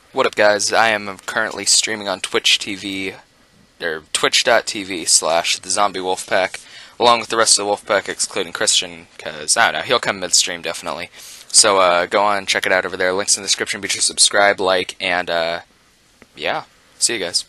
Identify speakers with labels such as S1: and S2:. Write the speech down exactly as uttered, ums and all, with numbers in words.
S1: What up, guys? I am currently streaming on Twitch T V, or twitch.tv slash the Zombie Wolfpack, along with the rest of the Wolfpack, excluding Christian, because, I don't know, he'll come midstream, definitely. So, uh, go on, check it out over there. Links in the description. Be sure to subscribe, like, and, uh, yeah. See you guys.